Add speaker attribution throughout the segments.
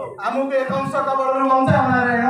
Speaker 1: ଆମକୁ ଏ କଂସ କବଳରୁ ବଞ୍ଚାଅ ନାରାୟଣ।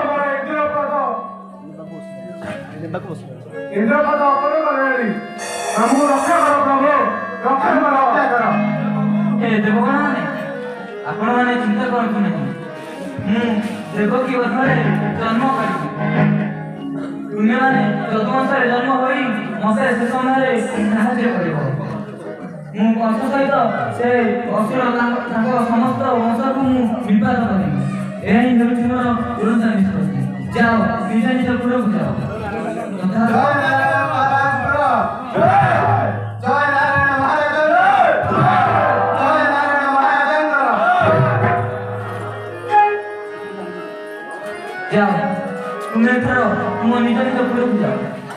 Speaker 2: ଇନ୍ଦ୍ରପଦ ଅପର କଲେଣି ଆମକୁ ରକ୍ଷା କର ପ୍ରଭୁ, ରକ୍ଷା କର, ରକ୍ଷା କର।
Speaker 3: हे देवगण माने आपण माने चिंता करतु नहीं। देवकी वधरे जन्म करी तुमे माने जदुवंशरे जन्म होई मसे से समय साहाय्य करिबो। कंस सहित से असुर समस्त वंश को विवाद करी एही हेउछि मोर तुरंत निष्पत्ति। जाओ निज निज पुरକୁ जाओ।
Speaker 1: जय नारायण महाराज जय नारायण महाराज जय नारायण महाराज।
Speaker 3: जाओ तुम्हें थरो तुम निज निज पुरକୁ जाओ।